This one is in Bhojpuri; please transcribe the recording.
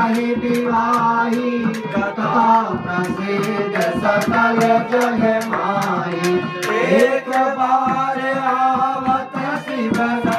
ताहि विवाही कथा प्रसिद्ध सकल जग माही। एक बार आवत शिव